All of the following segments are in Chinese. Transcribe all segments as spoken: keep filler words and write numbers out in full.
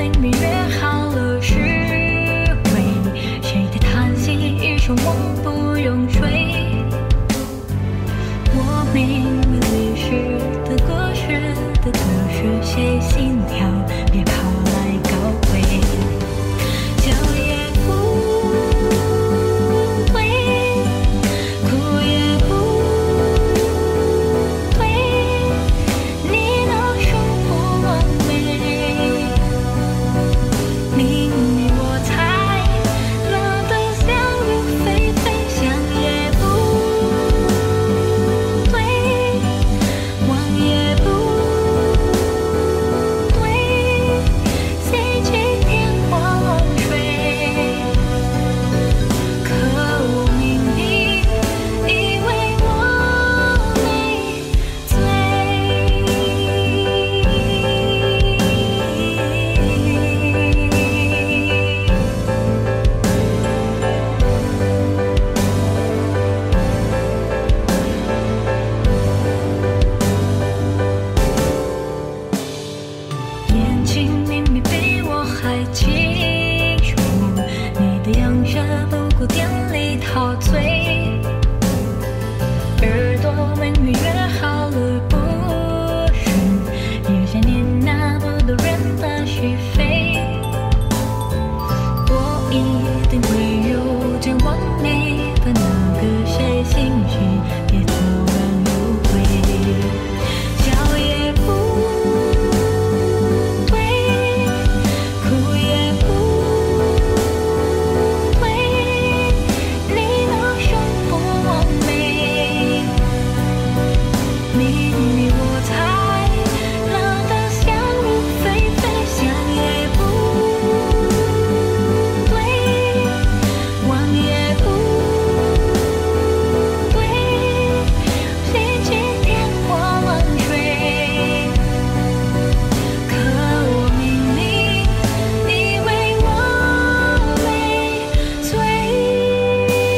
明明约好了是为谁在叹息一首梦不用追。我明明历史的故事的故事谁心跳，别跑来告慰。笑也不对，哭也不对，你的生活完美，明明我猜乐得像如飞飞，想也不对，忘也不对，谁去天荒水？可我明明以为我没醉。眼睛明明比我还清楚，你的样式不顾典礼陶醉，耳朵明明约好了不是也想念那么多人的是非，我一定会有件完美的那个谁心绪，别突然误会。笑也不对，哭也不对，你的生活完美，明明我猜乐得像如飞飞，想也不对，忘也不对，谁去天荒水？可我明明以为我没醉。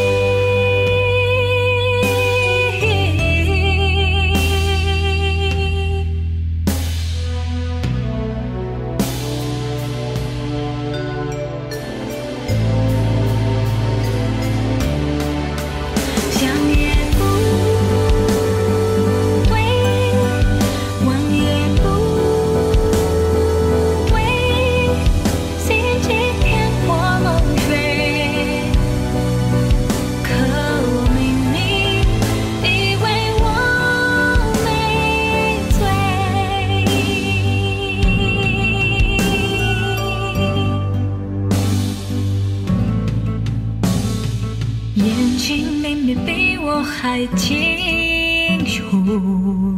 想也不对，忘也不对，谁去天荒水？可我明明以为我没醉。眼睛明明比我还清楚。